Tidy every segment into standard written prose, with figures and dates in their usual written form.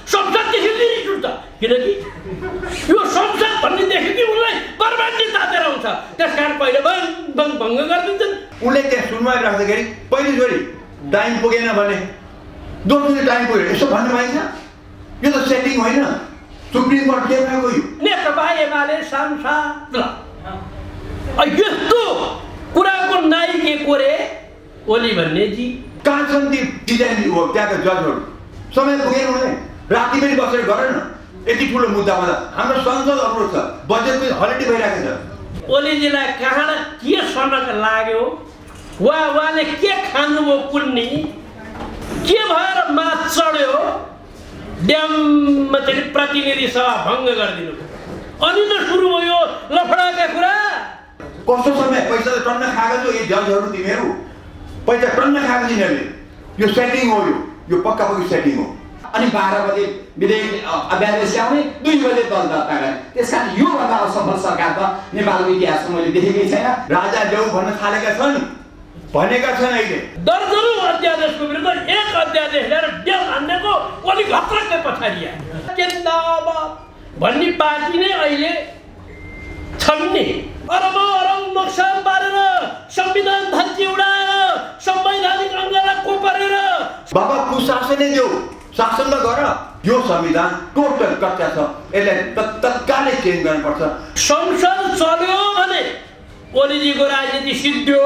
संसददेखि रिस उठ्छ किनकि यो संसद भन्नेदेखि कि उनलाई बर्बादी तातेर आउँछ त्यसकारण पहिले भङ्ग गरिदिन्छन् उनले त्यहाँ सुनवाई राख्दाखेरि पहिलोचोटि टाइम पुगेन भने दोस्रो टाइम पुग्यो यसो भन्नु पाइन्छ यो त सेटिङ होइन सुप्रिम कोर्ट के भएको यो नेकपा एमाले सांसद यस्तो कुराको नाइ के कोरे ओली भन्ने जी कहाँ छन् ती डिजाइन हो त्यहाँका जजहरू समय पुगेन उनले राति पनि बसेर गरेन यति ठुलो मुद्दामा त हाम्रो संसद अवरोध छ बजेट पनि हलिडे भइरहेको छ ओलीजीलाई कहाँ के सनक लाग्यो उहाँले के खानुभयो पुण्य के भएर माथ चढ्यो ड्याममा चाहिँ प्रतिनिधि सभा भङ्ग गरिदिनु अनि त सुरु भयो लफडाका कुरा कस्तो समय पैसा त टन्न खाएको छ यो जजहरू तिमीहरू पैसा टन्न खाएको छ यिनीहरूले यो सेटिङ हो यो पक्का पक्की सेटिङ हो अनि 12 बजे विधेयक अध्यादेश ल्याउने 2 बजे दल दर्ता गर्ने त्यसकारण योभन्दा असफल सरकार त नेपालको इतिहासमा मैले देखेकै छैन राजा देऊ भन्न थालेका छन् भनेका छन् अहिले दर्जनौं अध्यादेशको विरुद्ध एक अध्यादेश ल्याएर देश हान्नेको ओली घत्रक्कै पछाडिया जिन्दाबाद भन्ने पार्टी नै अहिले छन् नि अरब नक्सा पारेर संविधान धज्जी उडाएर संवैधानिक अंगलाई कोपरेर बाबा कुशासनै देऊ शासनमा गर यो संविधान टोटल कच्चा छ यसलाई तत्कालै चेन्ज गर्नुपर्छ संसद चल्यो भने ओलीजीको राजनीति सिद्धियो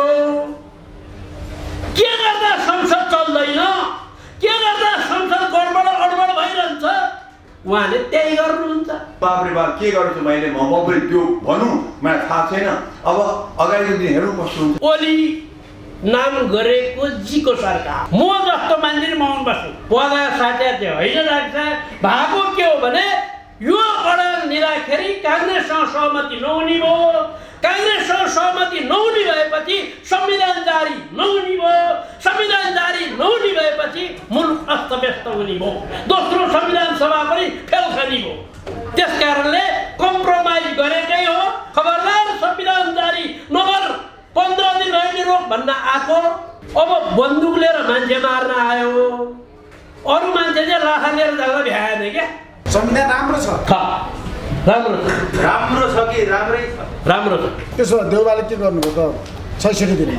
के गर्दा संसद चल्दैन के गर्दा संसद गडबड अडबड भइरहन्छ उहाँले त्यही गर्नुहुन्छ बाबरे बाब के गर्छु मैले म पनि त्यो भनौँ मलाई थाहा छैन अब अगाडिको दिन हेरौँ कस्तो हुन्छ ओली नाम गरेको जीको सरकार म जस्तो मान्छे मौन बस्छु पदा साथ्या थियो होइन लाग्छ भएको के हो भने यो अडान लिँदाखेरि काङ्ग्रेससँग सहमति नहुने भयो काङ्ग्रेससँग सहमति नहुने भएपछि संविधान जारी नहुने भयो संविधान जारी नहुने भएपछि मुलुक अस्तव्यस्त हुने भयो दोस्रो संविधान सभा पनि फेल खाने भयो त्यसकारणले कम्प्रोमाइज गरेकै हो खबरदार संविधान जारी नगर 15 दिन रहने रोक भन्न आएको अब बन्दुक लिएर मान्छे मार्न आयो अरू मान्छे चाहिँ राखा लिएर जाँदा भ्याएन क्या संविधान राम्रो छ राम्रो छ कि राम्रै छ राम्रो छ त्यसो भए देउबाले के गर्नुभयो त 66 दिनमा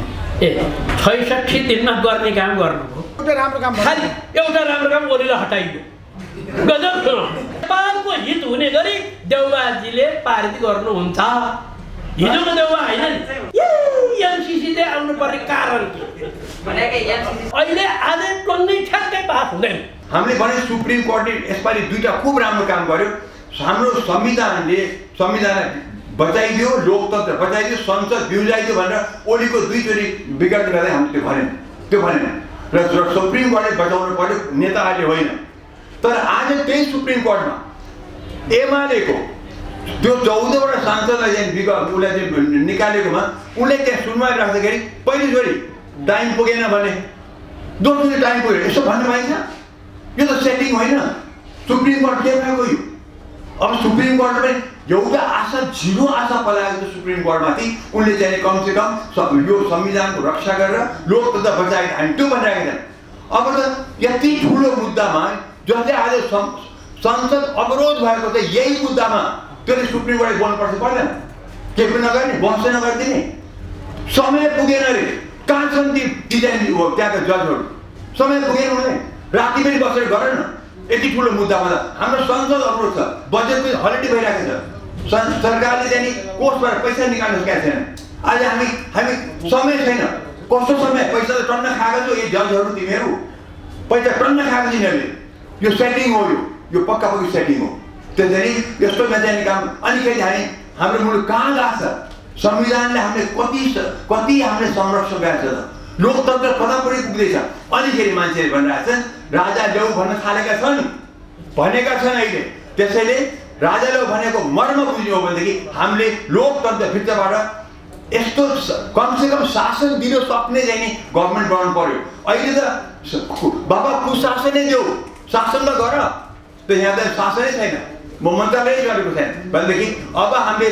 66 दिनमा गर्ने काम गर्नुभयो एउटा राम्रो काम खालि एउटा राम्रो काम ओलीलाई हटाइदियो गजब छ नेपालको हित हुने गरी देउबाजीले पारित गर्नुहुन्छ हिजोको देउबा होइन नि एमसीसी चाहिँ आउनु पर्ने कारण के अहिले आज टन्नै ठ्याक्कै पास हुँदैन हामीले भने सुप्रिम कोर्टले यसपालि दुईटा खुब राम्रो काम गर्यो हाम्रो संविधानले संविधान बचाइदियो लोकतन्त्र बचाइदियो संसद बिउजाइदियो भनेर ओलीको दुईचोटि विगत गर्दै हामीले त्यो भनेन र सुप्रिम कोर्टले बचाउनु पर्यो नेताहरूले होइन तर आज त्यही सुप्रिम कोर्टमा एमालेको त्यो 14वटा सांसदलाई चाहिँ उसलाई चाहिँ निकालेकोमा उनले त्यहाँ सुनवाई राख्दाखेरि पहिलोचोटि टाइम पुगेन भने दोस्रो टाइम पुग्यो यसो भन्नु पाइन्छ यो त सेटिङ होइन सुप्रिम कोर्ट के भएको यो अब सुप्रिम कोर्ट पनि एउटा आशा झिरो आशा पलाएको थियो सुप्रिम कोर्टमाथि उनले चाहिँ कमसेकम यो संविधानको रक्षा गरेर लोकतन्त्र बचाएको हामी त्यो भनिरहेको छन् अब त यति ठुलो मुद्दामा जसले आज संसद अवरोध भएको छ यही मुद्दामा त्यसले सुप्रिम कोर्टले बोल्नुपर्छ पर्दैन केही पनि नगर्ने बस्दै नगरिदिने समय पुगेन अरे कहाँ छन् ती डिजाइन हो त्यहाँका जजहरू समय पुगेन उनले राति पनि बसेर गरेन यति ठुलो मुद्दामा त हाम्रो संसद अवरोध छ बजेट पनि हलिडे भइरहेको छ सरकारले चाहिँ कोषबाट पैसा निकाल्नु सकेको छैन आज हामी समय छैन कस्तो समय पैसा त टन्न खाएको छ यो जजहरू तिमीहरू पैसा टन्न खाएको छ यिनीहरूले यो सेटिङ हो यो पक्का पक्की सेटिङ हो त्यसरी यस्तो नजाने काम अनिखेरि हाम्रो मुलुक कहाँ गएको छ संविधानले हामीले कति हामीले संरक्षण गरेको छ लोकतन्त्र कता पुग्दैछ अनिखेरि मान्छेले भनिरहेको छन् राजा देऊ भन्न थालेका छन् भनेका छन् अहिले त्यसैले राजा देऊ भनेको मर्म बुझ्नु हो भनेदेखि हामीले लोकतन्त्र भित्रबाट यस्तो कमसेकम शासन दिन सक्ने चाहिँ गभर्मेन्ट बनाउनु पर्यो अहिले त बाबा कुशासनै देऊ शासनमा गर त यहाँ त शासनै छैन म मन्त्रालय गरेको छैन भनेदेखि अब हामीले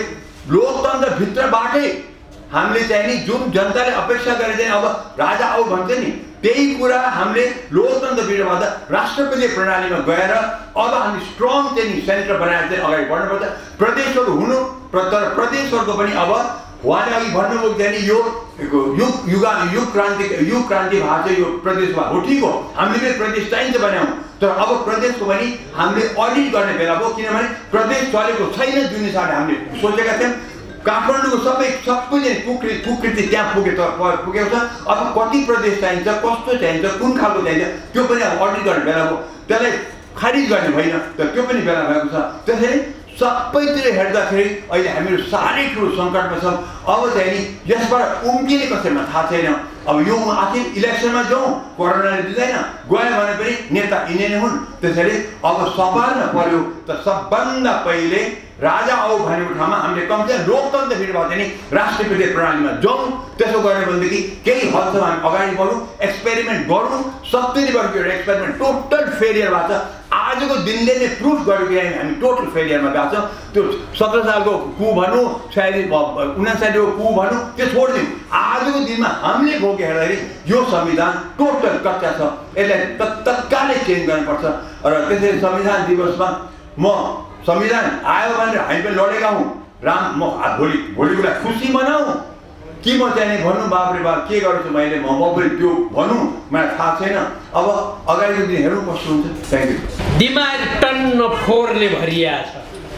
लोकतन्त्र भित्रबाटै हामीले चाहिँ नि जुन जनताले अपेक्षा गरे चाहिँ अब राजा आऊ भन्छ नि त्यही कुरा हामीले लोकतन्त्र विरुद्धबाट राष्ट्रपति प्रणालीमा गएर अब हामी स्ट्रङ चाहिँ सेन्टर बनाएर चाहिँ अगाडि बढ्नुपर्छ। प्रदेशहरू हुनु तर प्रदेशहरूको पनि अब उहाँले अघि भन्नुभयो चाहिँ यो युग क्रान्ति भएको छ यो प्रदेशमा हो, ठिक हो, हामीले पनि प्रदेश चाहिन्छ बनायौँ, तर अब प्रदेशको पनि हामीले अडिट गर्ने बेला भयो, किनभने प्रदेश चलेको छैन जुन हिसाबले हामीले सोचेका थियौँ। काठमाडौँको सबैले कुकृति त्यहाँ पुगेको छ। अब कति प्रदेश चाहिन्छ, कस्तो चाहिन्छ, कुन खालको चाहिन्छ, त्यो पनि अब अडिट गर्ने बेला भयो, त्यसलाई खारिज गर्ने भएन, तर त्यो पनि बेला भएको छ। त्यसैले सबैतिर हेर्दाखेरि अहिले हामीहरू साह्रै ठुलो सङ्कटमा छौँ। अब चाहिँ नि यसबाट उम्किने कसैमा थाहा छैन। अब यो आखिर इलेक्सनमा जाउँ, कोरोनाले दिँदैन, गयो भने पनि नेता यिनै नै हुन्। त्यसैले अब सवालमा पर्यो त सबभन्दा पहिले राजा आऊ भनेको ठाउँमा हामीले कमसेकम लोकतन्त्र विरुद्धबाट नि राष्ट्रपति प्रणालीमा जाउँ। त्यसो गर्ने भनेदेखि केही हदसम्म हामी अगाडि बढौँ, एक्सपेरिमेन्ट गरौँ। 70 वर्षको एउटा एक्सपेरिमेन्ट टोटल फेलियर भएको छ। आजको दिनले नै प्रुफ गर्यो कि हामी टोटल फेलियरमा गएको छौँ। त्यो 17 सालको कु भनौँ, 59को कु भनौँ, त्यो छोडिदिउँ। आजको दिनमा हामीले भोगे हेर्दाखेरि यो संविधान टोटल कच्चा छ, यसलाई तत्कालै चेन्ज गर्नुपर्छ। र त्यसरी संविधान दिवसमा म संविधान आयो भनेर हामी पनि लडेका हौँ। म भोलिको लागि खुसी मनाऊँ कि म चाहिँ भन्नु बाबरे बाब के गर्छु मैले, म पनि त्यो भनौँ, मलाई थाहा छैन। अब अगाडिको दिन हेरौँ कस्तो हुन्छ। Thank you. दिमाग टन्न फोहोरले भरिया छ।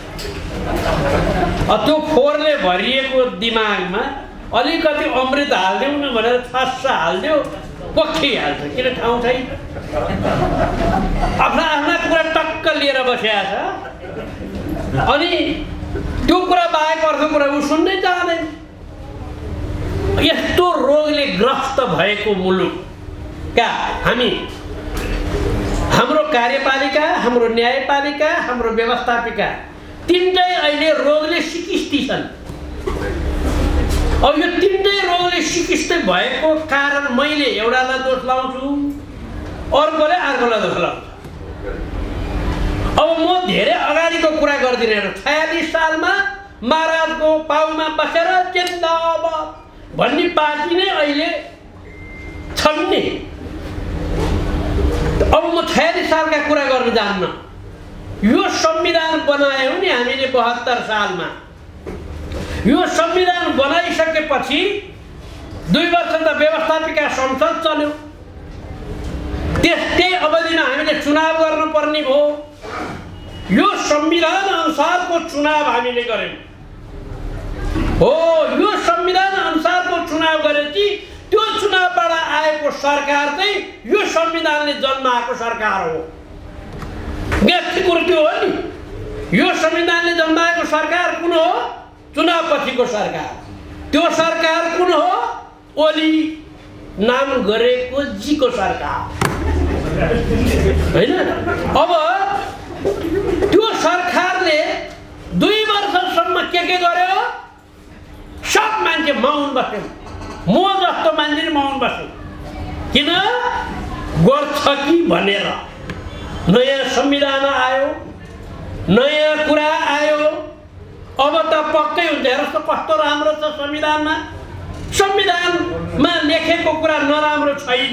त्यो फोहोरले भरिएको दिमागमा अलिकति अमृत हालिदिउँ न भनेर छास्सा हालिदियो, पक्किहाल्छ, किन ठाउँ छैन। आफ्ना कुरा टक्क लिएर बसेका छ, अनि त्यो कुरा बाहेक अर्को कुरा ऊ सुन्नै चाहँदैन। यस्तो रोगले ग्रस्त भएको मुलुकका हामी, हाम्रो कार्यपालिका, हाम्रो न्यायपालिका, हाम्रो व्यवस्थापिका तीनटै अहिले रोगले सिकिस्ती छन्। अब यो तीनटै रोगले सिकिस्ती भएको कारण मैले एउटालाई दोष लाउँछु, अर्कोले अर्कोलाई दोष लाउँछ। अब म धेरै अगाडिको कुरा गर्दिनँ। 46 सालमा महाराजको पाउमा बसेर जिन्दाबाद भन्ने पार्टी नै अहिले छन् नि। अब म 46 सालका कुरा गर्न जान्न। यो संविधान बनायौँ नि हामीले 72 सालमा। यो संविधान बनाइसकेपछि 2 वर्ष त व्यवस्थापिका संसद चल्यो। त्यस्तै अवधिमा हामीले चुनाव गर्नुपर्ने भयो। यो संविधान अनुसारको चुनाव हामीले गर्यौँ। हो, यो संविधान अनुसारको चुनाव गरेपछि त्यो चुनावबाट आएको सरकार चाहिँ यो संविधानले जन्माएको सरकार हो। व्यक्ति कुरो त्यो हो नि। यो संविधानले जन्माएको सरकार कुन हो? चुनावपछिको सरकार। त्यो सरकार कुन हो? ओली नाम गरेको जीको सरकार होइन। अब त्यो सरकारले 2 वर्षसम्म के गर्यो? सब मान्छे मौन बस्यो। म जस्तो मान्छे मौन बस्यो। किन? गर्छ कि भनेर। नयाँ संविधान आयो, नयाँ कुरा आयो, अब त पक्कै हुन्छ। हेर्नुहोस् त कस्तो राम्रो छ संविधानमा। संविधानमा लेखेको कुरा नराम्रो छैन।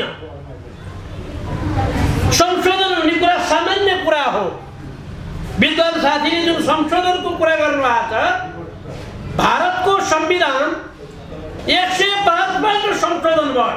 संशोधन हुने कुरा सामान्य कुरा हो। विद्वान साथीले जुन संशोधनको कुरा गर्नुभएको छ, भारतको संविधान 105 पल्ट संशोधन भयो।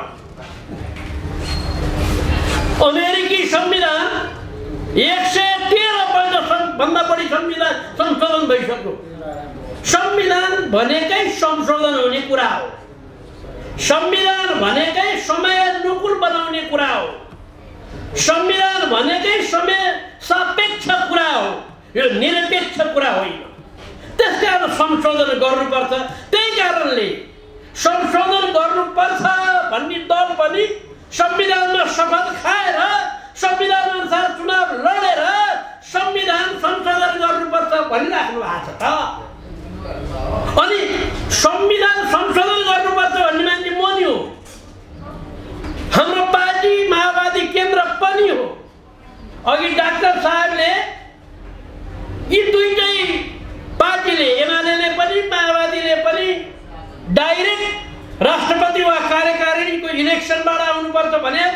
अमेरिकी संविधान 113 पल्ट भन्दा बढी संविधान संशोधन भइसक्यो। संविधान भनेकै संशोधन हुने कुरा हो। संविधान भनेकै समय अनुकूल बनाउने कुरा हो। संविधान भनेकै समय सापेक्ष कुरा हो, यो निरपेक्ष कुरा होइन। त्यसकारण संशोधन गर्नुपर्छ। त्यही कारणले संशोधन गर्नुपर्छ भन्ने दल पनि संविधानमा शपथ खाएर संविधान अनुसार चुनाव लडेर संविधान संशोधन गर्नुपर्छ भनिराख्नु भएको छ त। अनि संविधान संशोधन गर्नुपर्छ भन्ने मान्छे म नि हो। हाम्रो पार्टी माओवादी केन्द्र पनि हो। अघि डाक्टर साहबले यी दुईटै पार्टीले, एमाले पनि माओवादीले पनि डाइरेक्ट राष्ट्रपति वा कार्यकारिणीको इलेक्सनबाट आउनुपर्छ भनेको थिए।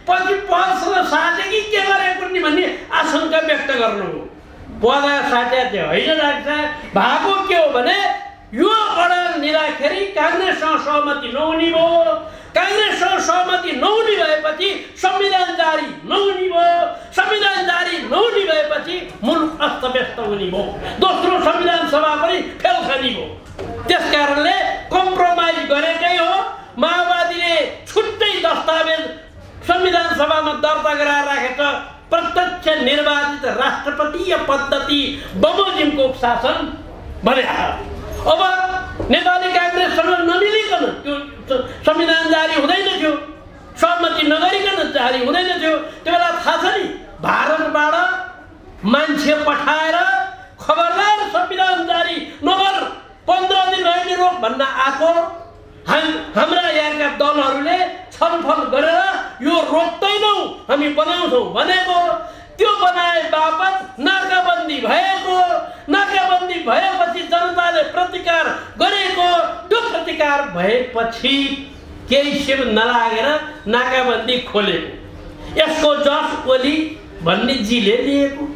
पछि पदसँग साथे कि के गरेको नि भन्ने आशंका व्यक्त गर्नु हो। पदसँग साथे थियो होइन लाग्छ। भएको के हो भने यो अडान निराखेरि काङ्ग्रेससँग सहमति नहुने भयो। काङ्ग्रेससँग सहमति नहुने भएपछि संविधान जारी नहुने भयो। संविधान जारी नहुने भएपछि मुलुक अस्तव्यस्त हुने भयो। दोस्रो संविधान सभा पनि फेल खाने भयो। त्यस कारणले कम्प्रोमाइज गरेकै हो। माओवादीले छुट्टै दस्तावेज संविधान सभामा दर्ता गराएर राखेको प्रत्यक्ष निर्वाचित राष्ट्रपतीय पद्धति बमोजिमको शासन भने। अब नेपाली काङ्ग्रेससँग नमिलिकन त्यो संविधान जारी हुँदैन थियो, सहमति नगरिकन जारी हुँदैन थियो। त्यो बेला थाहा छ नि, भारतबाट मान्छे पठाएर खबरदार संविधान जारी नगर, 15 दिन होइन रोक भन्न आएको। हाम्रा यहाँका दलहरूले छलफल गरेर यो रोक्दैनौँ, हामी बनाउँछौँ भनेको। त्यो बनाए बापत नाकाबन्दी भएको। नाकाबन्दी भएपछि जनताले प्रतिकार गरेको। त्यो प्रतिकार भएपछि केही सेव नलागेर नाकाबन्दी खोलेको। यसको जस ओली भन्ने जीले लिएको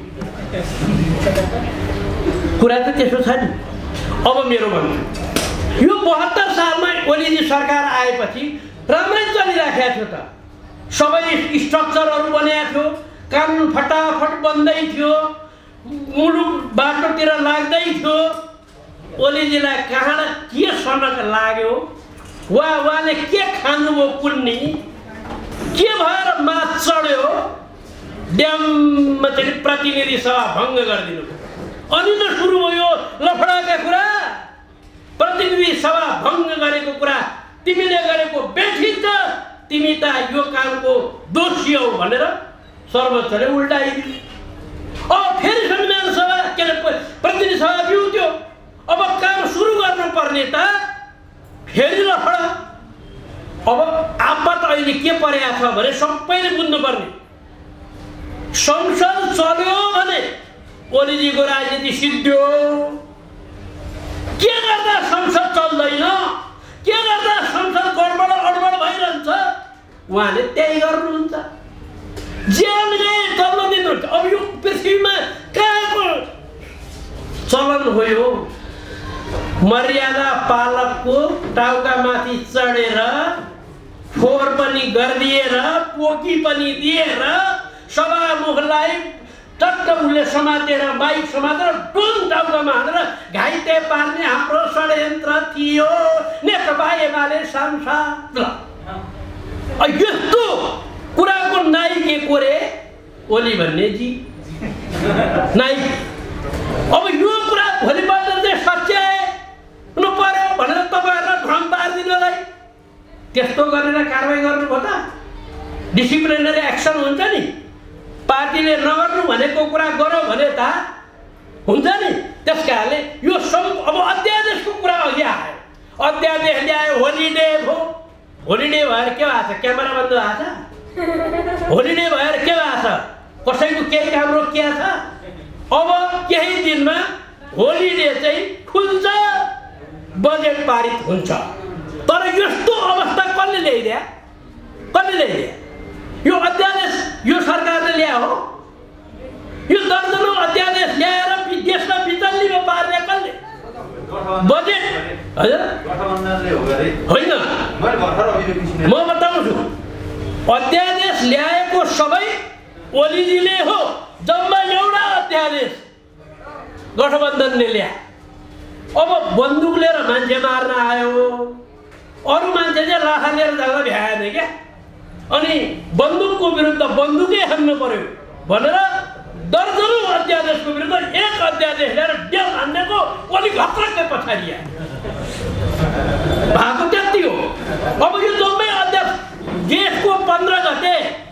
कुरा त त्यसो छ नि। अब मेरो भन्नु, यो 72 सालमा ओलीजी सरकार आएपछि राम्रै चलिराखेको थियो त। सबै स्ट्रक्चरहरू बनेको थियो, कानुन फटाफट बन्दै थियो, मुलुक बाटोतिर लाग्दै थियो। ओलीजीलाई कहाँ के सनक लाग्यो, उहाँले के खानुभयो कुन्नी, के भएर माथ चढ्यो, ड्याममा चाहिँ प्रतिनिधि सभा भङ्ग गरिदिनु। अनि त सुरु भयो लफडाका कुरा। प्रतिनिधि सभा भङ्ग गरेको कुरा तिमीले गरेको बेठिक छ, तिमी त यो कामको दोषी हौ भनेर सर्वोच्चले उल्टाइदियो। अब फेरि संविधान सभा के अरे प्रतिनिधि सभा बिउत्यो। अब काम सुरु गर्नुपर्ने त फेरि लफडा। अब आपत अहिले के परेको छ भने सबैले बुझ्नुपर्ने, संसद चल्यो भने ओलीजीको राजनीति सिद्धियो। के गर्दा संसद चल्दैन, के गर्दा संसद गडबड अडबड भइरहन्छ, उहाँले त्यही गर्नुहुन्छ। जेल गए चल्न दिनुहुन्छ। अब यो पृथ्वीमा कहाँको चलन हो यो? मर्यादा पालकको टाउकामाथि चढेर फोहोर पनि गरिदिएर पोकी पनि दिएर सभामुखलाई टक्क उसले समातेर बाइक समातेर टुन टाउकामा हालेर घाइते पार्ने हाम्रो षड्यन्त्र थियो नेकपा एमाले सांसद। यस्तो कुराको नाइके कोरे ओली भन्ने जी नाइक। अब यो कुरा भोलिपल्ट चाहिँ सच्याउनु पर्यो भनेर तपाईँहरूलाई भ्रम पारिदिनलाई त्यस्तो गरेर कारवाही गर्नुभयो त? डिसिप्लिनरी एक्सन हुन्छ नि। पार्टीले नगर्नु भनेको कुरा गर्यो भने त हुन्छ नि। त्यस कारणले यो अब अध्यादेशको कुरा अघि आयो। अध्यादेश ल्यायो, होलिडे भयो। होलिडे भएर के भएको छ? क्यामेरा बन्द भएको छ। होलिडे भएर के भएको छ? कसैको केही काम रोकिएको छ। अब केही दिनमा होलिडे चाहिँ खुल्छ, बजेट पारित हुन्छ। तर यस्तो अवस्था कसले ल्याइदिया? कसले ल्याइदिया? यो अध्यादेश यो सरकारले ल्यायो हो। यो दर्जनौं अध्यादेश ल्याएर देशलाई बिचल्लीमा पार्ने कसले? बजेट हजुर होइन, म बताउँछु। अध्यादेश ल्याएको सबै ओलीजीले हो। जम्मा एउटा अध्यादेश गठबन्धनले ल्या। अब बन्दुक लिएर मान्छे मार्न आयो, अरू मान्छे चाहिँ लाखा लिएर जाँदा भ्याएन क्या। अनि बन्दुकको विरुद्ध बन्दुकै हान्नु पर्यो भनेर दर्जनौं अध्यादेशको विरुद्ध एक अध्यादेश ल्याएर डेल हान्नेको ओली घत्रक्कै पछाडि भएको त्यति हो। अब यो जम्मै अध्यादेश जेठको 15 गते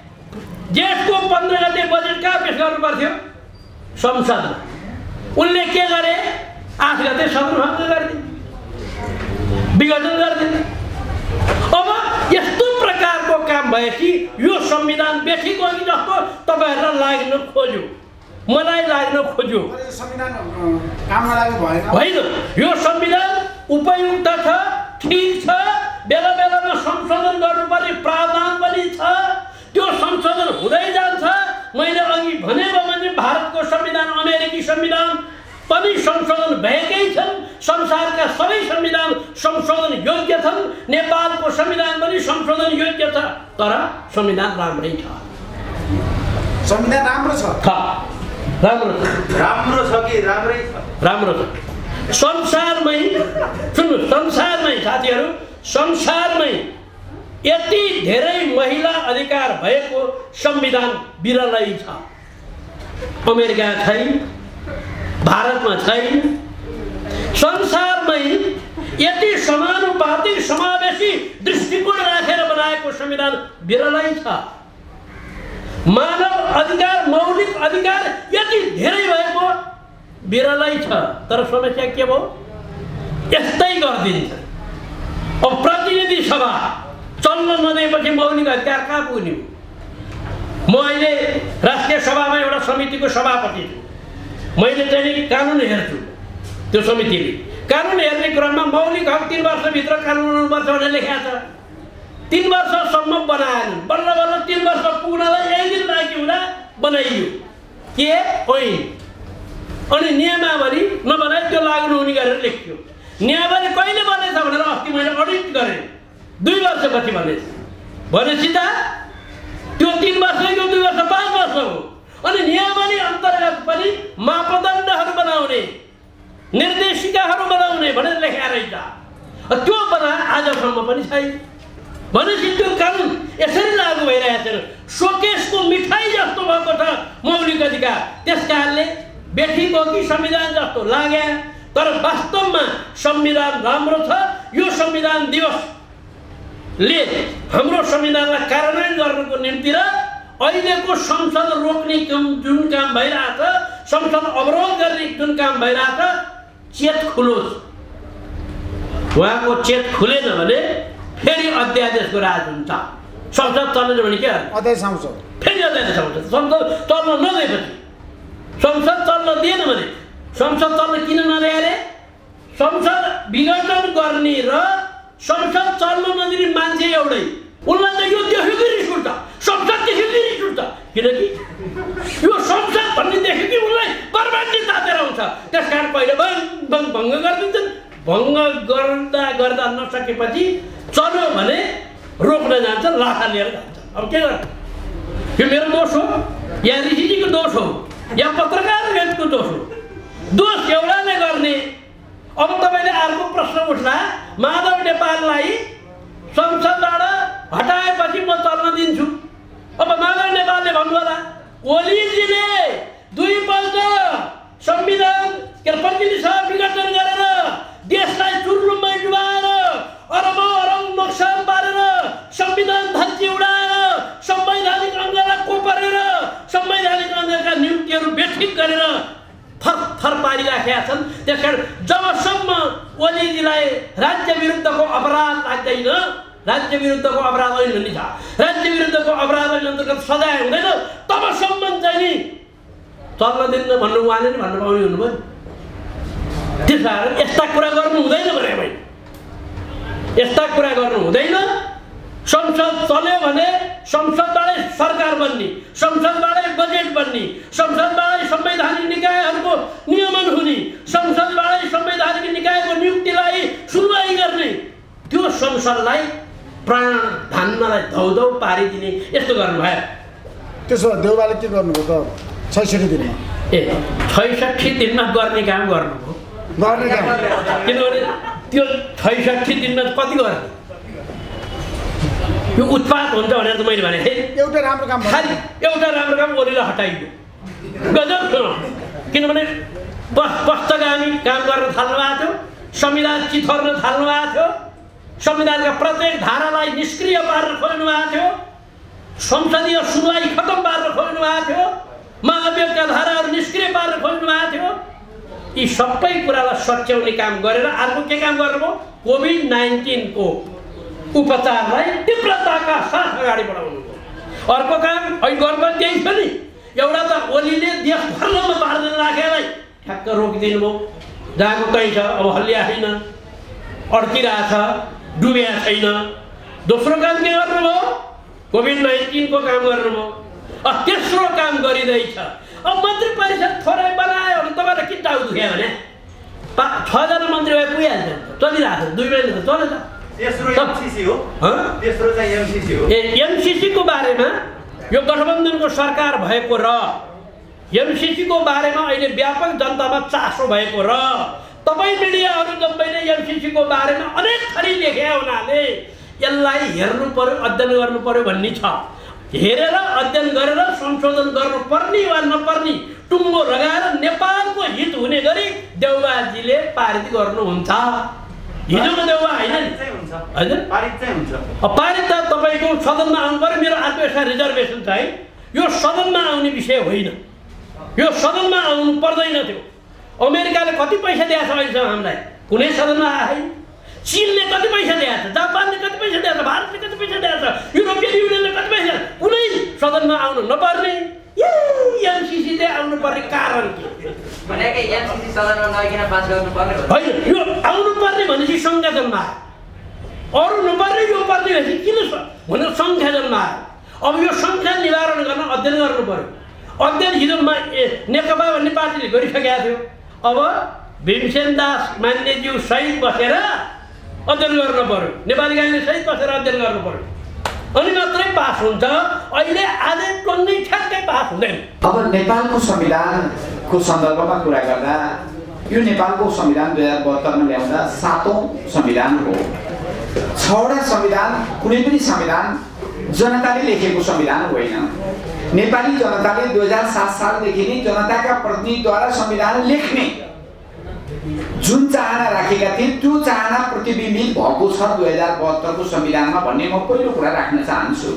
बजेट कहाँ पेश गर्नु पर्थ्यो? संसदमा। उनले के गरे? 8 गते सदन गरिदिए, विघटन गरिदिए। अब यस्तो प्रकारको काम भएपछि यो संविधान बेठिक हो कि जस्तो तपाईँहरूलाई लाग्न खोज्यो, मलाई लाग्न खोज्यो। होइन, यो संविधान उपयुक्त छ, ठिक छ, बेला बेलामा संशोधन गर्नुपर्ने प्रावधान पनि छ। त्यो संशोधन हुँदै जान्छ। मैले अघि भनेको भने भारतको संविधान अमेरिकी संविधान पनि संशोधन भएकै छन्। संसारका सबै संविधान संशोधन योग्य छन्। नेपालको संविधान पनि संशोधन योग्य छ। तर संविधान राम्रै छ। संविधान राम्रो छ राम्रो छ कि राम्रै छ? राम्रो छ। संसारमै सुन्नु, संसारमै साथीहरू, संसारमै यति धेरै महिला अधिकार भएको संविधान विरलै छ। अमेरिका छैन, भारतमा छैन। संसारमै यति समानुपातिक समावेशी दृष्टिकोण राखेर बनाएको संविधान विरलै छ। मानव अधिकार, मौलिक अधिकार यति धेरै भएको विरलै छ। तर समस्या के भयो? यस्तै गरिदिन्छ। अब प्रतिनिधि सभा चल्न नदिएपछि मौलिक अधिकार कहाँ पुग्ने? म अहिले राष्ट्रिय सभामा एउटा समितिको सभापति छु। मैले चाहिँ कानुन हेर्छु। त्यो समितिले कानुन हेर्ने क्रममा मौलिक हक 3 वर्षभित्र कानुन हुनुपर्छ भनेर लेखेको छ। 3 वर्षसम्म बनाएन। बल्ल बल्ल 3 वर्ष पुग्नलाई 1 दिन बाँकी हुँदा बनाइयो के ऐन। अनि नियमावली नबनाइ त्यो लागू नहुने गरेर लेखियो। नियमावली कहिले बनेछ भनेर अस्ति मैले अडिट गरेँ। 2 वर्षपछि भनेपछि त त्यो 3 वर्ष, यो 2 वर्ष 5 वर्ष हो। अनि नियमावली अन्तर्गत पनि मापदण्डहरू बनाउने, निर्देशिकाहरू बनाउने भनेर लेखेको रहेछ। त्यो बना आजसम्म पनि छैन। भनेपछि त्यो कानुन यसरी लागू भइरहेको छैन। सोकेसको मिठाई जस्तो भएको छ मौलिक अधिकार। त्यस कारणले बेठीको कि संविधान जस्तो लाग्यो। तर वास्तवमा संविधान राम्रो छ। यो संविधान दिवसले हाम्रो संविधानलाई कार्यान्वयन गर्नुको निम्ति र अहिलेको संसद रोक्ने जुन काम भइरहेछ, संसद अवरोध गर्ने जुन काम भइरहेछ, चेत खुलोस्। उहाँको चेत खुलेन भने फेरि अध्यादेशको राज हुन्छ। संसद चल्दैन भने के गर्नु? अध्यादेश आउँछ, फेरि अध्यादेश आउँछ। संसद चल्न नदिएपछि, संसद चल्न दिएन भने, संसद चल्न किन नदिए अरे? संसद विघटन गर्ने र संसद चल्न नदिने मान्छे एउटै। उनलाई त यो देख्यो कि रिस उठ्छ, संसद देख्यो कि रिस उठ्छ। किनकि यो संसद भन्ने देख्यो कि उनलाई बर्बादी तातेर आउँछ। त्यस कारण पहिले भङ्ग गरिदिन्छन्। भङ्ग गर्दा नसकेपछि चल्यो भने रोक्न जान्छ, लाठा लिएर जान्छ। अब के गर्नु? यो मेरो दोष हो या ऋषिजीको दोष हो या पत्रकारहरूको दोष हो? दोष एउटाले गर्ने। अब तपाईँले अर्को प्रश्न उठ्ला, माधव नेपाललाई संसदबाट हटाएपछि म चल्न दिन्छु। अब माधव नेपालले भन्नु होला, ओलीजीले 2 पल्ट संविधान प्रतिनिधि सभा विघटन गरेर देशलाई चुर्लुममै डुबाएर अरब नोक्सान पारेर संविधान धज्जी उडाएर संवैधानिक अङ्गलाई कोपरेर संवैधानिक अङ्गका नियुक्तिहरू बेठिक गरेर थर पारिराखेका छन्। त्यसकारण जबसम्म ओलीजीलाई राज्य विरुद्धको अपराध लाग्दैन, राज्य विरुद्धको अपराध ऐन भन्ने छ, राज्य विरुद्धको अपराध ऐन अन्तर्गत सजाय हुँदैन, तबसम्म चाहिँ नि चल्न दिन्न भन्नु उहाँले नि भन्नु पाउने हुनुभयो। त्यस कारण यस्ता कुरा गर्नु हुँदैन भने मैले, यस्ता कुरा गर्नु हुँदैन। संसद चल्यो भने संसदबाटै सरकार बन्ने, संसदबाटै बजेट बन्ने, संसदबाटै संवैधानिक निकायहरूको नियमन हुने, संसदबाटै संवैधानिक निकायको नियुक्तिलाई सुनवाई गर्ने, त्यो संसदलाई प्राण धान्नलाई धौधौ पारिदिने यस्तो गर्नुभयो। त्यसो भए देउबाले के गर्नुभयो त 66 दिनमा? 66 दिनमा गर्ने काम गर्नुभयो। गर्ने काम किनभने त्यो 66 दिनमा कति गर्ने? यो उत्पात हुन्छ भनेर त मैले भने थिएँ। एउटा राम्रो काम खालि एउटा राम्रो काम ओलीलाई हटाइदियो। गजब सुन। किनभने पक्षगामी काम गर्न थाल्नु भएको थियो, संविधान चिथर्न थाल्नु भएको थियो, संविधानका प्रत्येक धारालाई निष्क्रिय पार्न खोज्नु भएको थियो, संसदीय सुनवाई खतम पार्न खोज्नु भएको थियो, महाभियोगका धाराहरू निष्क्रिय पार्न खोज्नु भएको थियो। यी सबै कुरालाई सच्याउने काम गरेर अर्को के काम गर्नुभयो? कोभिड-19 को उपचारलाई तीव्रताका साथ अगाडि बढाउनु। अर्को काम अहिले गर्नु त्यही छ नि। एउटा त ओलीले देश भर्नमा पार्दैन राखेलाई ठ्याक्क रोकिदिनु भयो। जहाँको कहीँ छ अब हल्लिया छैन, अड्किरहेछ, डुबिया छैन। दोस्रो काम के गर्नुभयो? कोभिड-19 को काम गर्नुभयो। तेस्रो काम गरिँदैछ। अब मन्त्री परिषद थोरै बनायो भने तपाईँलाई के टाउ दुख्यो भने 6 जना मन्त्री भए पुगिहाल्छ। चलिरहेको छ 2 महिना त चल्छ। तेस्रो एमसीसी हो। तेस्रो चाहिँ एमसीसी हो। एमसीसी को बारेमा यो गठबन्धनको सरकार भएको र एमसीसी को बारेमा अहिले व्यापक जनतामा चासो भएको र तपाईँ मिडियाहरू सबैले एमसीसी को बारेमा अनेक थरी लेखे हुनाले यसलाई हेर्नु पर्यो, अध्ययन गर्नु पर्यो भन्ने छ। हेरेर अध्ययन गरेर संशोधन गर्नुपर्ने वा नपर्ने टुङ्गो लगाएर नेपालको हित हुने गरी देउवाजीले पारित गर्नुहुन्छ। हिजोको देउवा होइन नि, पारित चाहिँ हुन्छ। पारित त तपाईँको सदनमा आउनु पर्यो। मेरो अर्को यसमा रिजर्भेसन छ है, यो सदनमा आउने विषय होइन, यो सदनमा आउनु पर्दैन थियो। अमेरिकाले कति पैसा दिएको छ अहिलेसम्म हामीलाई? कुनै सदनमा आएन। चीनले कति पैसा दिएको छ, जापानले कति पैसा दिएको छ, भारतले कति पैसा दिएको छ, युरोपियन युनियनले कति पैसा, कुनै सदनमा आउनु नपर्ने। एमसीसी चाहिँ आउनु पर्ने कारण के भनेकै एमसीसी सदनमा नआइकन पास गर्नुपर्ने होइन। यो आउनु पर्ने भनेपछि सङ्ख्या जन्मा आयो, अरू नपर्ने यो पर्ने भनेपछि किन भनेर सङ्ख्या जन्मा आयो। अब यो सङ्ख्या निवारण गर्न अध्ययन गर्नु पर्यो। अध्ययन हिजो नेकपा भन्ने पार्टीले गरिसकेको थियो। अब भीमसेन दास मान्यज्यू सहित बसेर अध्ययन गर्नु पर्यो, नेपाली काङ्ग्रेस सहित बसेर अध्ययन गर्नु पर्यो, अनि मात्रै पास हुन्छ। अहिले आजै टन्नै ठ्याक्कै पास हुँदैन। अब नेपालको संविधानको सन्दर्भमा कुरा गर्दा यो नेपालको संविधान 2072 मा ल्याउँदा 7औं संविधान हो। 6वटा संविधान कुनै पनि संविधान जनताले लेखेको संविधान होइन। नेपाली जनताले 2007 सालदेखि नै जनताका प्रतिनिधिद्वारा संविधान लेख्ने जुन चाहना राखेका थिए त्यो चाहना प्रतिबिम्बित भएको छ 2072 को संविधानमा भन्ने म पहिलो कुरा राख्न चाहन्छु।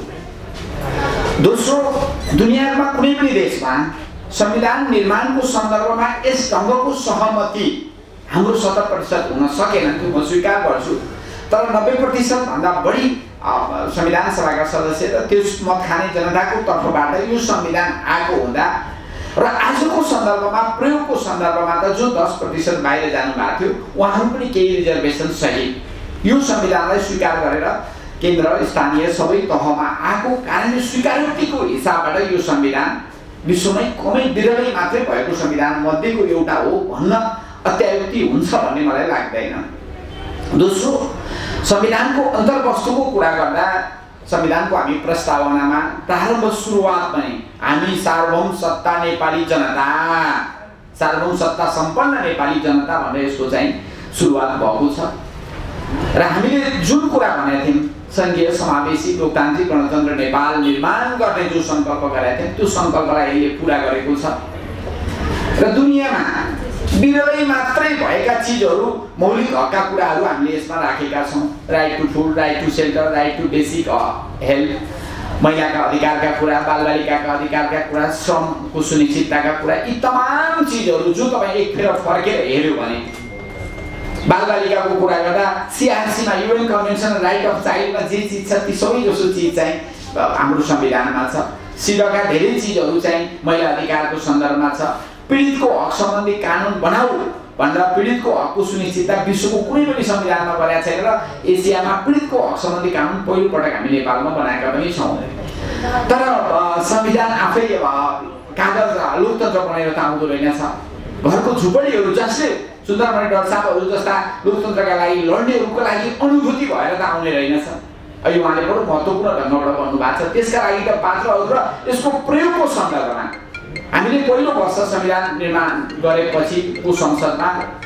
दोस्रो, दुनियाँमा कुनै पनि देशमा संविधान निर्माणको सन्दर्भमा यस ढङ्गको सहमति हाम्रो 70% हुन सकेन, त्यो म स्वीकार गर्छु। तर 90% भन्दा बढी संविधान सभाका सदस्य र त्यस मत खाने जनताको तर्फबाट यो संविधान आएको हुँदा र आजको सन्दर्भमा प्रयोगको सन्दर्भमा त जो 10% बाहिर जानु भएको थियो उहाँहरू पनि केही रिजर्भेसन सहित यो संविधानलाई स्वीकार गरेर केन्द्र स्थानीय सबै तहमा आएको कारणले स्वीकारोक्तिको हिसाबबाट यो संविधान विश्वमै कमै विरलै मात्रै भएको संविधान मध्येको एउटा हो भन्न अत्यायुक्ति हुन्छ भन्ने मलाई लाग्दैन। दोस्रो, संविधानको अन्तर्वस्तुको कुरा गर्दा संविधानको हामी प्रस्तावनामा प्रारम्भ सुरुवात पनि हामी सार्वभौम सत्ता नेपाली जनता, सार्वभौम सत्ता सम्पन्न नेपाली जनता भनेर यसको चाहिँ सुरुवात भएको छ। र हामीले जुन कुरा भनेका थियौँ संघीय समावेशी लोकतान्त्रिक गणतन्त्र नेपाल निर्माण गर्ने जो सङ्कल्प गरेका थियौँ त्यो सङ्कल्पलाई अहिले पुरा गरेको छ। र दुनियाँमा विरलै मात्रै भएका चिजहरू मौलिक हकका कुराहरू हामीले यसमा राखेका छौँ। Right to food, right to shelter, right to basic health, महिलाका अधिकारका कुरा, बालबालिकाका अधिकारका कुरा, श्रमको सुनिश्चितताका कुरा, यी तमाम चिजहरू जो तपाईँ एक फेर फर्केर हेऱ्यो भने बालबालिकाको कुरा गर्दा सिआरसीमा युएन कन्भेन्सन राइट अफ चाइल्डमा जे चिज छ ती सबै जसो चिज चाहिँ हाम्रो संविधानमा छ। सिडका धेरै चिजहरू चाहिँ महिला अधिकारको सन्दर्भमा छ। पीडितको हक सम्बन्धी कानुन बनाऊ भनेर पीडितको हकको सुनिश्चितता विश्वको कुनै पनि संविधानमा बनाएको छैन र एसियामा पीडितको हक सम्बन्धी कानुन पहिलोपटक हामी नेपालमा बनाएका पनि छौँ। तर संविधान आफै कागज लोकतन्त्र बनेर त आउँदो रहेनछ। घरको झुपडीहरू जसले सुन्दरमणि डलसापहरू जस्ता लोकतन्त्रका लागि लड्नेहरूको लागि अनुभूति भएर त आउने रहेनछ। अहिले उहाँले बडो महत्त्वपूर्ण ढङ्गबाट भन्नुभएको छ। त्यसका लागि त पात्रहरू र यसको प्रयोगको सन्दर्भमा हामीले पहिलो वर्ष संविधान निर्माण गरेपछि को संसदमा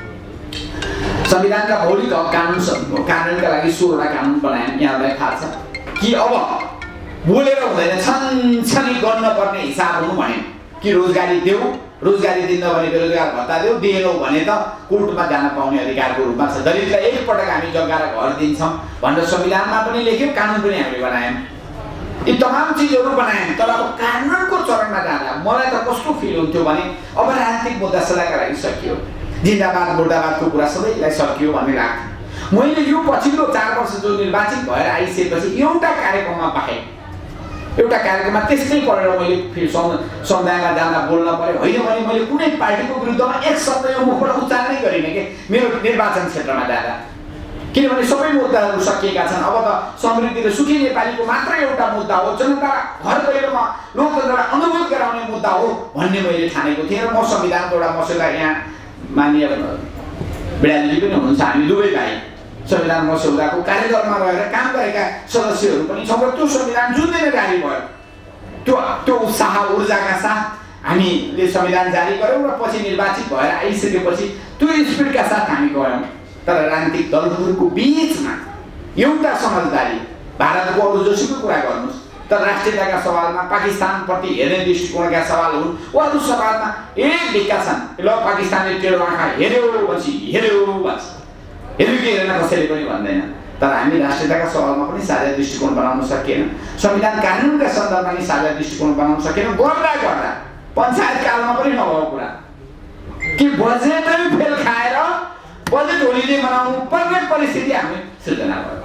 संविधानका मौलिक हक कानुनका लागि 16वटा कानुन बनायौँ। यहाँलाई थाहा छ कि अब बोलेर हुँदैन, छनछनी गर्न पर्ने हिसाब हुनु भन्यो कि रोजगारी देऊ, रोजगारी दिन्न भने बेरोजगार भत्ता देऊ, दिएनौ भने त कोर्टमा जान पाउने अधिकारको रूपमा छ। दलितलाई एकपटक हामी जग्गा र घर दिन्छौँ भनेर संविधानमा पनि लेख्यौँ, कानुन पनि हामीले बनायौँ। यी तमाम चिजहरू बनायौँ। तर अब कानुनको चरणमा जाँदा मलाई त कस्तो फिल हुन्थ्यो भने अब राजनीतिक मुद्दा सदाका लागि सकियो, जिन्दाबाद मुर्दाबादको कुरा सबैलाई सकियो भन्ने लाग्थ्यो। मैले यो पछिल्लो 4 वर्ष जो निर्वाचित भएर आइसकेपछि एउटा कार्यक्रममा बाहेक एउटा कार्यक्रममा त्यस्तै परेर मैले फेरि समुदायमा जाँदा बोल्न पर्यो। होइन भने मैले कुनै पार्टीको विरुद्धमा एक शब्द यो मुखबाट उच्चारणै गरिनँ कि मेरो निर्वाचन क्षेत्रमा जाँदा। किनभने सबै मुद्दाहरू सकिएका छन्। अब त समृद्धि र सुखी नेपालीको मात्र एउटा मुद्दा हो, जनता घर दैलोमा लोकतन्त्रलाई अनुभूत गराउने मुद्दा हो भन्ने मैले ठानेको थिएँ। र म संविधानको एउटा मसौदा यहाँ माननीय बिडालीजी पनि हुनुहुन्छ, हामी दुवै भाइ संविधान मसौदाको कार्यदलमा रहेर काम गरेका सदस्यहरू पनि छौँ। त्यो संविधान जुन दिन जारी भयो त्यो उत्साह ऊर्जाका साथ हामीले संविधान जारी गऱ्यौँ र पछि निर्वाचित भएर आइसकेपछि त्यो स्पिडका साथ हामी गयौँ। तर राजनीतिक दलहरूको बिचमा एउटा समझदारी, भारतको अरू जोसुकै कुरा गर्नुहोस् तर राष्ट्रियताका सवालमा पाकिस्तानप्रति हेर्ने दृष्टिकोणका सवाल हुन्, अरू सवालमा एक ढिक्का छन्। ल पाकिस्तानले टेढो आँखा हेऱ्यो भन्छ, हेऱ्यो कि हेरेन कसैले पनि भन्दैन। तर हामी राष्ट्रियताका सवालमा पनि साझा दृष्टिकोण बनाउन सकेन, संविधान कानुनका सन्दर्भमा पनि साझा दृष्टिकोण बनाउन सकेन। गर्दा पञ्चायत कालमा पनि नभएको कुरा कि बजेटै फेल खाएर बजेट होलिडे मनाउनु पर्ने परिस्थिति हामी सृजना भयो।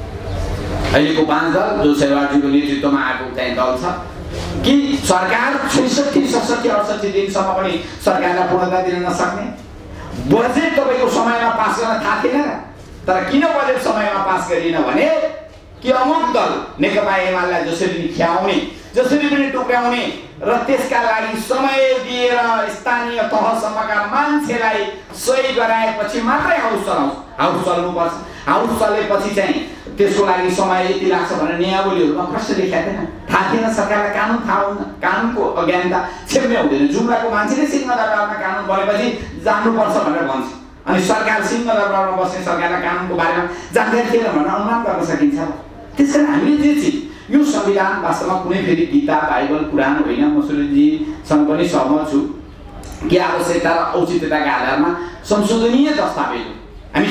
अहिलेको 5 दल जो शेरबहादुरजीको नेतृत्वमा आएको चाहिँ दल छ कि सरकार 66, 67, 68 दिनसम्म पनि सरकारलाई पूर्णता दिन नसक्ने, बजेट तपाईँको समयमा पास गर्न थाहा थिएन। तर किन बजेट समयमा पास गरिएन भने कि अमुक दल नेकपा एमालेलाई जसरी खियाउने, जसरी पनि टुक्राउने र त्यसका लागि समय दिएर स्थानीय तहसम्मका मान्छेलाई सही गराएपछि मात्रै हाउस चल्नुपर्छ। हाउस चलेपछि चाहिँ त्यसको लागि समय यति लाग्छ भनेर नियमावलीहरूमा प्रश्न लेखेका थिएन। थाहा थिएन सरकारलाई, कानुन थाहा हुन्न, कानुनको अज्ञानता छेप्ने हुँदैन। जुम्लाको मान्छेले सिंहदरबारमा कानुन बनेपछि जान्नुपर्छ भनेर भन्छ, अनि सरकार सिंहदरबारमा बस्ने सरकारलाई कानुनको बारेमा जानकारी थिएन भनेर अनुमान गर्न सकिन्छ। त्यसकारण हामीले जे चिज यो संविधान वास्तवमा कुनै फेरि गीता बाइबल कुरान होइन। म सुरेशजीसँग पनि सहमत छु कि आवश्यकता र औचित्यताका आधारमा संशोधनीय दस्तावेज हामी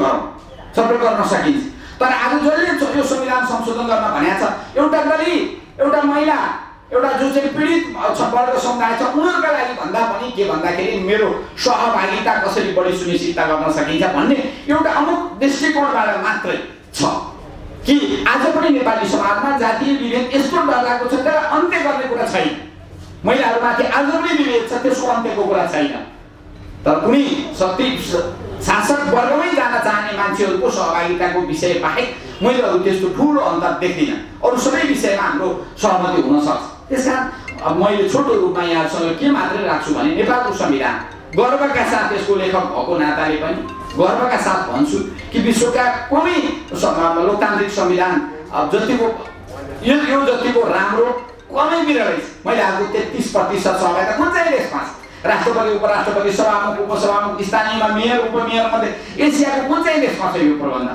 छलफल गर्न सकिन्छ। तर आज जसले यो संविधान संशोधन गर्न भनेको छ, एउटा दलित, एउटा महिला, एउटा जो चाहिँ पीडित वर्ग समुदाय छ उनीहरूका लागि भन्दा पनि के भन्दाखेरि मेरो सहभागिता कसरी बढी सुनिश्चित गर्न सकिन्छ भन्ने एउटा अमुक दृष्टिकोणबाट मात्रै छ कि आज पनि नेपाली समाजमा जातीय विभेद यस्तो डरलाग्दो छ त्यसलाई अन्त्य गर्ने कुरा छैन। महिलाहरूमाथि आज पनि विभेद छ, त्यसको अन्त्यको कुरा छैन। तर कुनै शक्ति शासक वर्गमै जान चाहने मान्छेहरूको सहभागिताको विषय बाहेक मैले अरू त्यस्तो ठुलो अन्तर देख्दिनँ। अरू सबै विषयमा हाम्रो सहमति हुन सक्छ। त्यसकारण मैले छोटो रूपमा यहाँसँग के मात्रै राख्छु भने नेपालको संविधान गर्वका साथ यसको लेखक भएको नाताले पनि गर्वका साथ भन्छु कि विश्वका कुनै लोकतान्त्रिक संविधान जतिको यो जतिको राम्रो कमै बिरलै। मैले आएको 33% सहभागिता कुन चाहिँ देशमा छ? राष्ट्रपति, उपराष्ट्रपति, सभामुख, उपसभामुख, स्थानीयमा मेयर, उपमेयर मध्ये एसियाको कुन चाहिँ देशमा छ यो प्रबन्ध?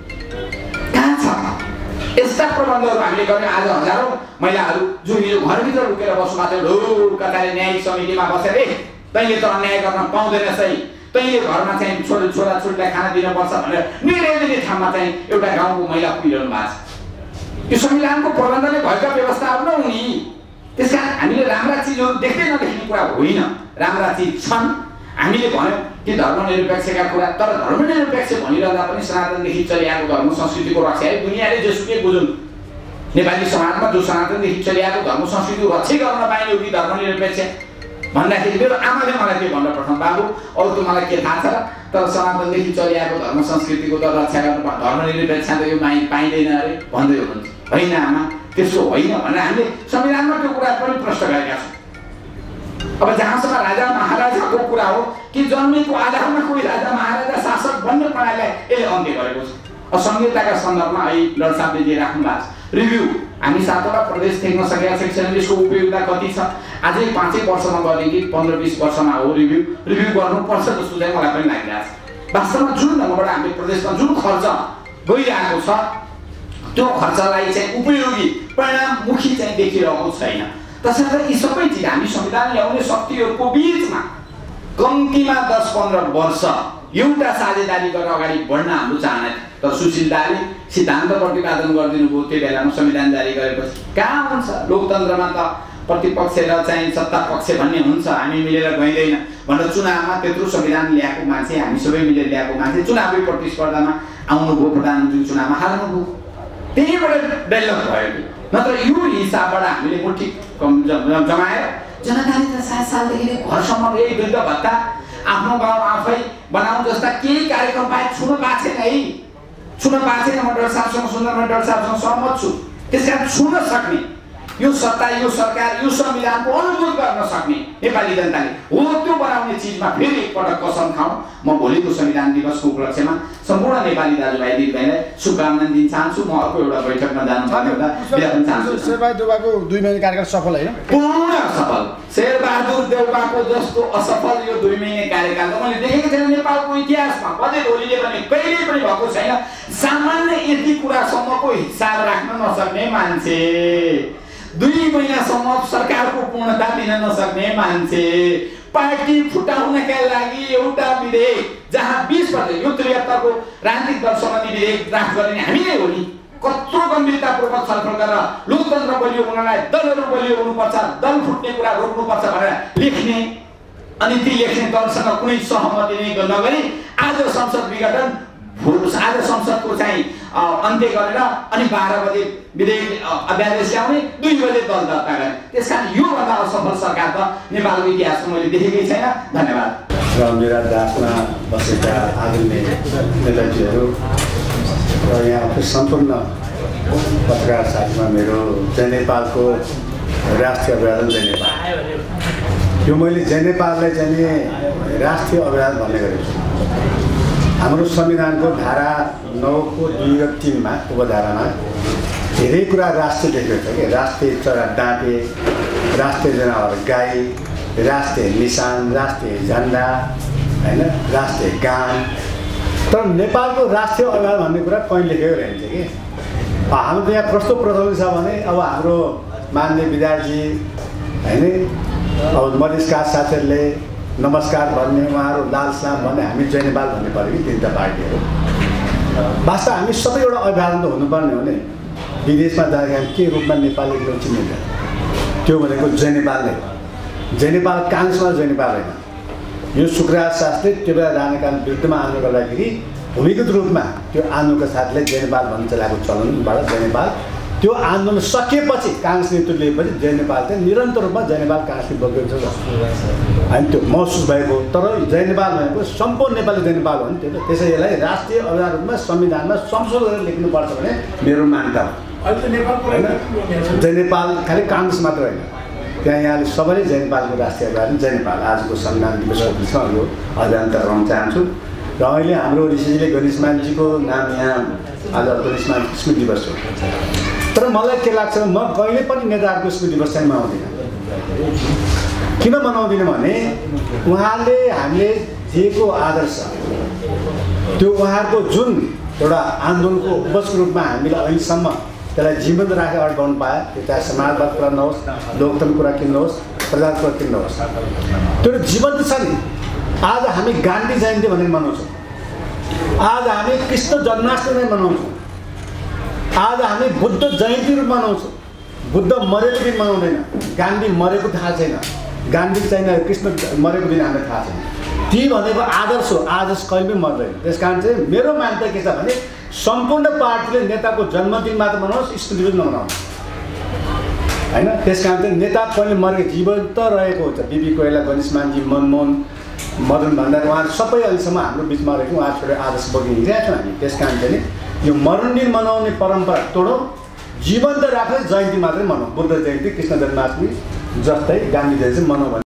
कहाँ छ? यस्ता प्रबन्धहरू हामीले गर्यौँ। आज हजारौँ महिलाहरू जो हिजो घरभित्र लुकेर बस्नु भएको थियो कताले न्यायिक समितिमा बसेर तैँले त अन्याय गर्न पाउँदैनस् है, तैँले घरमा चाहिँ छोराछोरीलाई खाना दिनुपर्छ भनेर निर्णय दिने ठाउँमा चाहिँ एउटा गाउँको महिला पुगिरहनु भएको छ। यो संविधानको प्रबन्धले भएका व्यवस्थाहरू नहुने। त्यसकारण हामीले राम्रा चिजहरू देख्दै नदेख्ने कुरा होइन, राम्रा चिज छन्। हामीले भन्यौँ कि धर्मनिरपेक्षका कुरा, तर धर्मनिरपेक्ष भनिरहँदा पनि सनातनदेखि चलिआएको धर्म संस्कृतिको रक्षा है। दुनियाँले जेसुकै बुझुन्, नेपाली समाजमा जो सनातनदेखि चलिआएको धर्म संस्कृति रक्षै गर्न पाइने हो कि धर्मनिरपेक्ष भन्दाखेरि मेरो आमाले मलाई के भनेर पठाउनु, बाबु अरू त मलाई के थाहा छ र, तर सनातनदेखि चलिआएको धर्म संस्कृतिको त रक्षा गर्नु धर्मनिरपेक्ष त यो पाइँदैन अरे भन्दै हुनुहुन्छ। होइन आमा, त्यसो होइन भनेर हामीले संविधानमा त्यो कुरा पनि प्रश्न गरेका छौँ। अब जहाँसम्म राजा महाराजाको कुरा हो कि जन्मेको आधारमा कोही राजा महाराजा शासक बन्ने प्रणालीलाई यसले अन्त्य गरेको छ। संहिताका सन्दर्भमा अहिले लडसापले जे राख्नु भएको छ रिभ्यू, हामी 7वटा प्रदेश देख्न सकेका छैनौँ। यसको उपयोगिता कति छ? अझै 5 वर्षमा गर्ने कि 15-20 वर्षमा हो रिभ्यू गर्नुपर्छ जस्तो चाहिँ मलाई पनि लागिरहेको छ। वास्तवमा जुन ढङ्गबाट हामीले प्रदेशमा जुन खर्च गइरहेको छ त्यो खर्चलाई चाहिँ उपयोगी परिणाममुखी चाहिँ देखिरहेको छैन। त्यसैले यी सबै चिज हामी संविधान ल्याउने शक्तिहरूको बिचमा कम्तीमा 10-15 वर्ष एउटा साझेदारी गरेर अगाडि बढ्न हाम्रो चाहना थियो। तर सुशील दाले सिद्धान्त प्रतिपादन गरिदिनु भयो त्यो बेलामा संविधान जारी गरेपछि। कहाँ हुन्छ लोकतन्त्रमा त प्रतिपक्ष र चाहिँ सत्ता पक्ष भन्ने हुन्छ, हामी मिलेर गइँदैन भनेर चुनावमा त्यत्रो संविधान ल्याएको मान्छे, हामी सबै मिलेर ल्याएको मान्छे चुनावी प्रतिस्पर्धामा आउनुभयो, प्रधानमन्त्री चुनावमा हार्नुभयो। त्यहीबाट डेभलप भयो। नत्र यो हिसाबबाट हामीले मुठी जमाएर जनताले त 7 सालदेखि घरसम्म यही वृद्ध भत्ता आफ्नो गाउँ आफै बनाउँ जस्ता केही कार्यक्रम बाहेक छुनु पाएको छैन है। छुन पाएको छैन। म डाक्टर साहबसँग सुन्दरमान डाक्टर साहबसँग सहमत छु। त्यसकारण छुन सक्ने यो सत्ता, यो सरकार, यो संविधानको अनुरोध गर्न सक्ने नेपाली जनताले हो त्यो बनाउने चिजमा फेरि एकपटक कसम खाउँ। म भोलिको संविधान दिवसको उपलक्ष्यमा सम्पूर्ण नेपाली दाजुभाइ दिदीबहिनीलाई शुभकामना दिन चाहन्छु। म अर्को एउटा बैठकमा जानु पर्ने हुँदा बिदा पनि चाहन्छु। शेरबहादुर देउवाको 2 महिने कार्यकाल सफल होइन? पूर्ण सफल। शेरबहादुर देउवाको जस्तो असफल यो 2 महिने कार्यकाल त मैले देखेको छैन नेपालको इतिहासमा। कतै ओलीले पनि कहिल्यै पनि भएको छैन। सामान्य यति कुरासम्मको हिसाब राख्न नसक्ने मान्छे, 2 महिनासम्म सरकारको पूर्णता दिन नसक्ने मान्छे, पार्टी फुटाउनका लागि एउटा विधेयक जहाँ 20% यो 73 को राजनीतिक दल सम्बन्धी विधेयक ड्राफ्ट गर्ने हामी नै हो नि। कत्रो गम्भीरतापूर्वक छलफल गरेर लोकतन्त्र बलियो हुनलाई दलहरू बलियो हुनुपर्छ, दल फुट्ने कुरा रोक्नुपर्छ भनेर लेख्ने, अनि ती लेख्ने दलसँग कुनै सहमति नै नगरी आज संसद विघटन, आज संसदको चाहिँ अन्त्य गरेर अनि 12 बजे विधेयक अध्यादेश ल्याउने, 2 बजे दल दर्ता गर्ने। त्यसकारण योभन्दा असफल सरकार त नेपालको इतिहासमा मैले देखेकै छैन। धन्यवाद। र मेरा दासमा बसेका आदरणीय नेताजीहरू र यहाँको सम्पूर्ण पत्रकार साथीमा मेरो जय नेपालको राष्ट्रिय अभिवादन। जय नेपाल। यो मैले जय नेपाललाई चाहिँ राष्ट्रिय अभिवादन भन्ने गरेको छु। हाम्रो संविधानको धारा 9 को 2 र 3 मा उपधारामा धेरै कुरा राष्ट्रिय लेखेको छ कि राष्ट्रिय चरा डाँटे, राष्ट्रिय जनावर गाई, राष्ट्रिय निशान, राष्ट्रिय झन्डा हैन, राष्ट्रिय गान। तर नेपालको राष्ट्रिय अभियान भन्ने कुरा कहीँ लेखेको रहन्छ कि हाम्रो यहाँ कस्तो प्रचलन छ भने अब हाम्रो मान्य विद्यार्थी हैन, अब मधेसका साथीहरूले नमस्कार भन्ने, उहाँहरू लाल सलाम भन्ने, हामी जय नेपाल भन्ने पऱ्यो कि 3टा पार्टीहरू। वास्तव हामी सबै एउटा अभिवादन त हुनुपर्ने हो नि। विदेशमा जाँदाखेरि के रूपमा नेपाली लोक चिनिन्छ, त्यो भनेको जय नेपाल नै। जय नेपाल काङ्ग्रेसमा जय नेपाल होइन। यो सुखराज शास्त्री त्यो बेला राणाकालीन विरुद्धमा आन्दोलन गर्दाखेरि भूमिगत रूपमा त्यो आन्दोलनका साथीले जय नेपाल भन्न चलाएको चलनबाट जय नेपाल, त्यो आन्दोलन सकिएपछि काङ्ग्रेस नेतृत्व लिएपछि जय नेपाल चाहिँ निरन्तर रूपमा जय नेपाल काङ्ग्रेसले बोकेको छ अनि त्यो महसुस भएको। तर जय नेपाल भनेको सम्पूर्ण नेपाली जय नेपाल हो नि। त्यो त्यसै यसलाई राष्ट्रिय अभियान रूपमा संविधानमा संशोधन गरेर लेख्नुपर्छ भने मेरो मान्यता हो। जय नेपाल खालि काङ्ग्रेस मात्र होइन, त्यहाँ यहाँले सबैले जय नेपालको राष्ट्रिय अभियान जय नेपाल आजको संविधान दिवसको यो अभियान गराउन चाहन्छु। र अहिले हाम्रो ऋषिजीले गणेशमानजीको नाम यहाँ आज गणेशमान स्मृति दिवस हो। तर मलाई के लाग्छ, म कहिले पनि नेताहरूको स्मृति दिवस चाहिँ मनाउँदिनँ। किन मनाउँदिनँ भने उहाँले हामीले दिएको आदर्श, त्यो उहाँहरूको जुन एउटा आन्दोलनको उपजको रूपमा हामीले अहिलेसम्म त्यसलाई जीवन्त राखेर अगाडि बढ्नु पायो। त्यो चाहे समाजवाद कुरा नहोस्, लोकतन्त्र कुरा किन्नुहोस्, प्रजातन्त्र कुरा किन्नुहोस्, त्यो जीवन्त छ नि। आज हामी गान्धी जयन्ती भनेर मनाउँछौँ, आज हामी कृष्ण जन्माष्टमी मनाउँछौँ, आज हामी बुद्ध जयन्ती मनाउँछौँ। बुद्ध मरेको दिन मनाउँदैन, गान्धी मरेको थाहा छैन, गान्धी चाहिँ कृष्ण मरेको दिन हामीलाई थाहा छैन। ती भनेको आदर्श हो, आदर्श कहिले पनि मर्दैन। त्यस कारण चाहिँ मेरो मान्यता के छ भने सम्पूर्ण पार्टीले नेताको जन्मदिन मात्र मनाओस्, स्मृति दिवस नमनाउनु होइन। त्यस कारण चाहिँ नेता कहिले मरेको जीवन्त रहेको हुन्छ। बिपी कोइराला, गणेशमानजी, मनमोहन, मदन भण्डारी, उहाँहरू सबै अहिलेसम्म हाम्रो बिचमा रहेको उहाँ छोडेर आदर्श बोकी हिँडिरहेको छौँ हामी। त्यस कारण चाहिँ यो मरण दिन मनाउने परम्परा तोडौँ, जीवन्त राखेर जयन्ती मात्रै मनाउँ। बुद्ध जयन्ती, कृष्ण जन्माष्टमी जस्तै गान्धी जयन्ती मनाउँ।